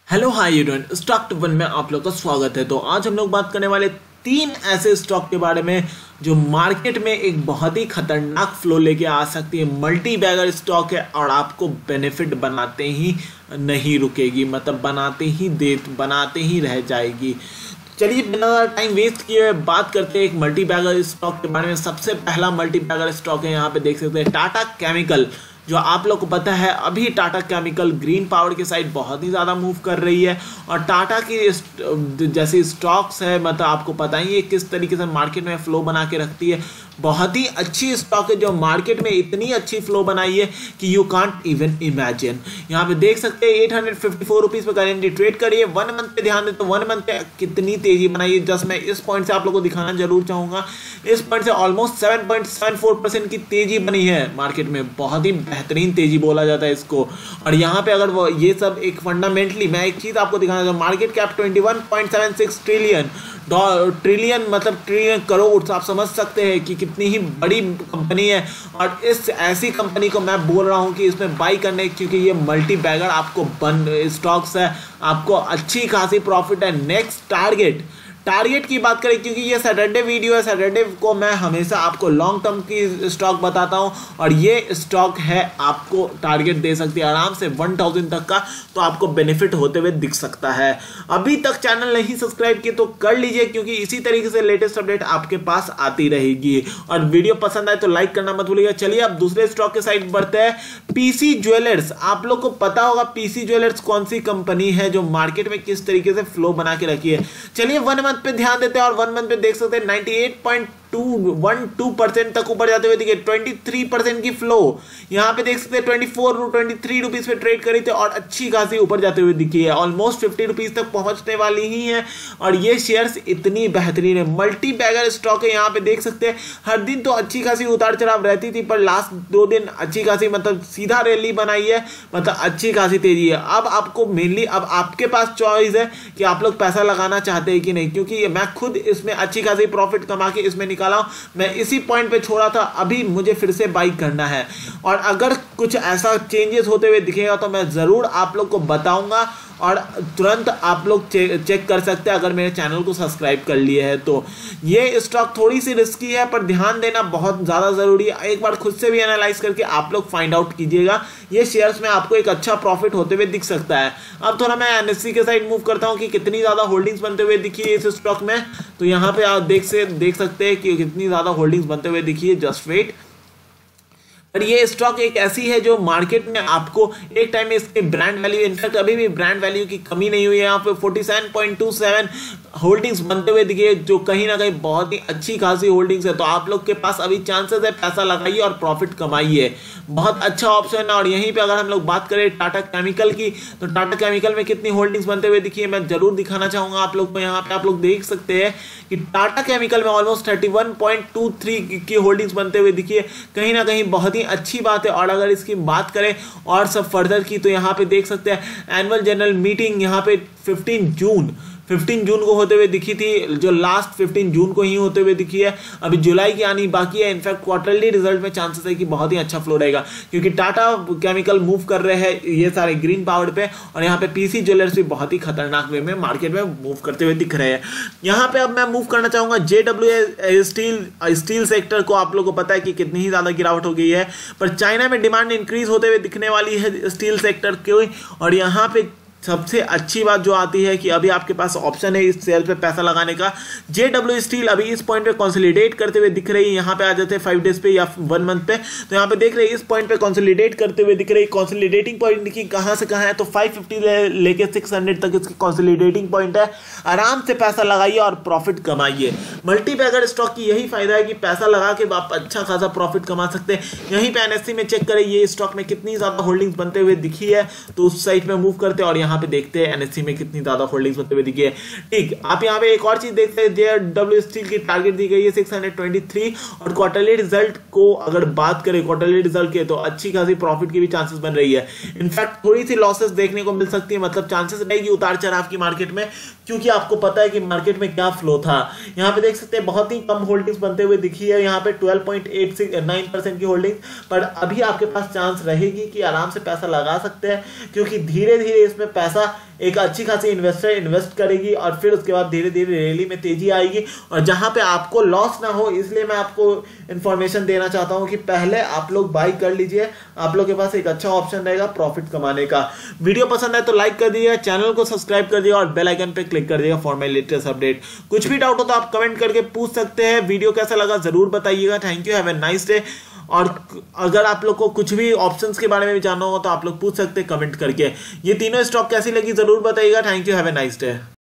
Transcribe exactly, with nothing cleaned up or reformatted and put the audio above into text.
Hello hi union stock one में आप लोग का स्वागत है। तो आज हम लोग बात करने वाले तीन ऐसे स्टॉक के बारे में जो मार्केट में एक बहुत ही खतरनाक फ्लो लेके आ सकती है। मल्टी बैगर स्टॉक है और आपको बेनिफिट बनाते ही नहीं रुकेगी, मतलब बनाते ही दे बनाते ही रह जाएगी। चलिए बिना टाइम वेस्ट किए बात करते हैं एक मल्टी बैगर स्टॉक के बारे में। सबसे पहला मल्टी बैगर स्टॉक है, यहाँ पे देख सकते हैं टाटा केमिकल। जो आप लोग को पता है अभी टाटा केमिकल ग्रीन पावर के साइड बहुत ही ज़्यादा मूव कर रही है और टाटा की जैसी स्टॉक्स है, मतलब आपको पता ही है किस तरीके से मार्केट में फ्लो बना के रखती है। बहुत ही अच्छी स्टॉक है जो मार्केट में इतनी अच्छी फ्लो बनाई है कि यू कांट इवन इमेजिन। यहाँ पे देख सकते हैं eight hundred fifty four rupees पे करेंटली ट्रेड करिए। वन मंथ पे ध्यान दे तो वन मंथ पे कितनी तेजी बनाई है, जस्ट मैं इस पॉइंट से आप लोगों को दिखाना जरूर चाहूँगा। इस पॉइंट से almost seven point seven four percent की तेजी बनी है मार्केट में, बहुत ही बेहतरीन तेजी बोला जाता है इसको। और यहाँ पे अगर वो ये सब एक फंडामेंटली मैं एक चीज़ आपको दिखाना चाहूँ, market cap twenty one point seven six trillion trillion मतलब ट्रिलियन करोड़, आप समझ सकते हैं कि कितनी ही बड़ी कंपनी है। और इस ऐसी कंपनी को मैं बोल रहा हूं कि इसमें बाई करने, क्योंकि ये मल्टी बैगर आपको बन स्टॉक्स है, आपको अच्छी खासी प्रॉफिट है। नेक्स्ट टारगेट टारगेट की बात करें, क्योंकि ये सैटरडे वीडियो है, सैटरडे को मैं हमेशा आपको लॉन्ग टर्म की स्टॉक बताता हूं और ये स्टॉक है आपको टारगेट दे सकती है आराम से वन थाउजेंड तक का, तो आपको बेनिफिट होते हुए दिख सकता है। अभी तक चैनल नहीं सब्सक्राइब किए तो कर लीजिए, क्योंकि इसी तरीके से लेटेस्ट अपडेट आपके पास आती रहेगी। और वीडियो पसंद आए तो लाइक करना मत भूलिएगा। चलिए अब दूसरे स्टॉक के साइड बढ़ते हैं। पीसी ज्वेलर्स, आप लोग को पता होगा पीसी ज्वेलर्स कौन सी कंपनी है जो मार्केट में किस तरीके से फ्लो बना के रखी है। चलिए वन पे ध्यान देते हैं और वन मंथ पे देख सकते हैं ninety eight point two one two percent तक ऊपर जाते हुए दिखे। ट्वेंटी थ्री परसेंट की फ्लो यहाँ पे देख सकते हैं twenty four twenty three rupees पे ट्रेड करी थे और अच्छी खासी ऊपर जाते हुए दिखी है, ऑलमोस्ट फिफ्टी रुपीज तक पहुंचने वाली ही है। और ये शेयर्स इतनी बेहतरीन है, मल्टी बैगर स्टॉक है। यहाँ पे देख सकते हैं हर दिन तो अच्छी खासी उतार चढ़ाव रहती थी, पर लास्ट दो दिन अच्छी खासी मतलब सीधा रैली बनाई है, मतलब अच्छी खासी तेजी है। अब आपको मेनली अब आपके पास चॉइस है कि आप लोग पैसा लगाना चाहते हैं कि नहीं, क्योंकि मैं खुद इसमें अच्छी खासी प्रॉफिट कमा के इसमें निकाला हूं। मैं इसी पॉइंट पे छोड़ा था, अभी मुझे फिर से बाई करना है और अगर कुछ ऐसा चेंजेस होते हुए दिखेगा तो मैं जरूर आप लोग को बताऊंगा और तुरंत आप लोग चे, चेक कर सकते हैं अगर मेरे चैनल को सब्सक्राइब कर लिए है तो। ये स्टॉक थोड़ी सी रिस्की है पर ध्यान देना बहुत ज़्यादा ज़रूरी है। एक बार खुद से भी एनालाइज करके आप लोग फाइंड आउट कीजिएगा। ये शेयर्स में आपको एक अच्छा प्रॉफिट होते हुए दिख सकता है। अब थोड़ा मैं एनएससी के साइड मूव करता हूँ कि कितनी ज़्यादा होल्डिंग्स बनते हुए दिखी है इस स्टॉक में। तो यहाँ पे आप देख से देख सकते हैं कि कितनी ज़्यादा होल्डिंग्स बनते हुए दिखी है। Just wait. पर ये स्टॉक एक ऐसी है जो मार्केट में आपको एक टाइम में इसके ब्रांड वैल्यू, इनफैक्ट अभी भी ब्रांड वैल्यू की कमी नहीं हुई है। यहाँ पे forty seven point two seven holdings बनते हुए दिखे, जो कहीं ना कहीं बहुत ही अच्छी खासी होल्डिंग्स है। तो आप लोग के पास अभी चांसेस है, पैसा लगाइए और प्रॉफिट कमाइए, बहुत अच्छा ऑप्शन है। और यहीं पे अगर हम लोग बात करें टाटा केमिकल की, तो टाटा केमिकल में कितनी होल्डिंग्स बनते हुए दिखी है मैं जरूर दिखाना चाहूंगा आप लोग को। यहाँ पे आप लोग देख सकते हैं कि टाटा केमिकल में almost thirty one point two three की होल्डिंग्स बनते हुए दिखी है, कहीं ना कहीं बहुत ही अच्छी बात है। और अगर इसकी बात करें और सब फर्दर की, तो यहाँ पे देख सकते हैं एनुअल जनरल मीटिंग यहाँ पे फिफ्टीन जून फिफ्टीन जून को होते हुए दिखी थी, जो लास्ट फिफ्टीन जून को ही होते हुए दिखी है। अभी जुलाई की आनी बाकी है। इनफैक्ट क्वार्टरली रिजल्ट में चांसेस है कि बहुत ही अच्छा फ्लो रहेगा, क्योंकि टाटा केमिकल मूव कर रहे हैं ये सारे ग्रीन पावर पे। और यहाँ पे पीसी ज्वेलर्स भी बहुत ही खतरनाक वे में मार्केट में मूव करते हुए दिख रहे हैं। यहाँ पे अब मैं मूव करना चाहूंगा जेडब्ल्यू स्टील स्टील सेक्टर को। आप लोगों को पता है कि कितनी ही ज्यादा गिरावट हो गई है, पर चाइना में डिमांड इंक्रीज होते हुए दिखने वाली है स्टील सेक्टर की। और यहाँ पे सबसे अच्छी बात जो आती है कि अभी आपके पास ऑप्शन है इस शेयर पे पैसा लगाने का। जेडब्ल्यू स्टील अभी इस पॉइंट पे कंसोलिडेट करते हुए दिख रही है। यहाँ पे आ जाते हैं फाइव डेज पे या वन मंथ पे, तो यहाँ पे देख रहे हैं इस पॉइंट पे कंसोलिडेट करते हुए दिख रही है। कंसोलिडेटिंग पॉइंट देखिए कहाँ से कहाँ है, तो फाइव फिफ्टी ले, लेके सिक्स हंड्रेड तक इसकी कंसोलिडेटिंग पॉइंट है। आराम से पैसा लगाइए और प्रॉफिट कमाइए। मल्टी बैगर स्टॉक की यही फायदा है कि पैसा लगा के आप अच्छा खासा प्रॉफिट कमा सकते हैं। यहीं पे एनएससी में चेक करें ये स्टॉक में कितनी ज्यादा होल्डिंग्स बनते हुए दिखी है, तो उस साइड में मूव करते हैं और यहाँ पे देखते हैं एनएससी में कितनी ज्यादा होल्डिंग्स बनते हुए दिखी है। ठीक, आप यहाँ पे एक और चीज देखते हैं, जेडब्ल्यू स्टील की टारगेट दी गई है सिक्स हंड्रेड ट्वेंटी थ्री। और क्वार्टरली रिजल्ट को अगर बात करें क्वार्टरली रिजल्ट के, तो अच्छी खासी प्रॉफिट की भी चांसेस बन रही है। इनफैक्ट थोड़ी सी लॉसेस देखने को मिल सकती है, मतलब चांसेस रहेगी उतार चढ़ाव की मार्केट में, क्योंकि आपको पता है कि मार्केट में क्या फ्लो था। यहाँ पे देख सकते हैं बहुत ही कम होल्डिंग्स बनते हुए दिखी है, यहाँ पे twelve point eight nine percent की होल्डिंग। पर अभी आपके पास चांस रहेगी कि आराम से पैसा लगा सकते हैं, क्योंकि धीरे धीरे इसमें पैसा एक अच्छी खासी इन्वेस्टर इन्वेस्ट करेगी और फिर उसके बाद धीरे धीरे रैली में तेजी आएगी, और जहां पे आपको लॉस ना हो इसलिए मैं आपको इन्फॉर्मेशन देना चाहता हूं कि पहले आप लोग बाई कर लीजिए, आप लोग के पास एक अच्छा ऑप्शन रहेगा प्रॉफिट कमाने का। वीडियो पसंद है तो लाइक कर दीजिएगा, चैनल को सब्सक्राइब कर दिएगा और बेल आइकन पे क्लिक कर दिएगा फॉर माय लेटेस्ट अपडेट। कुछ भी डाउट हो तो आप कमेंट करके पूछ सकते हैं। वीडियो कैसा लगा जरूर बताइएगा। Thank you, have a nice day. और अगर आप लोग को कुछ भी ऑप्शंस के बारे में भी जानना हो तो आप लोग पूछ सकते हैं कमेंट करके। ये तीनों स्टॉक कैसी लगी जरूर बताइएगा। Thank you, have a nice day.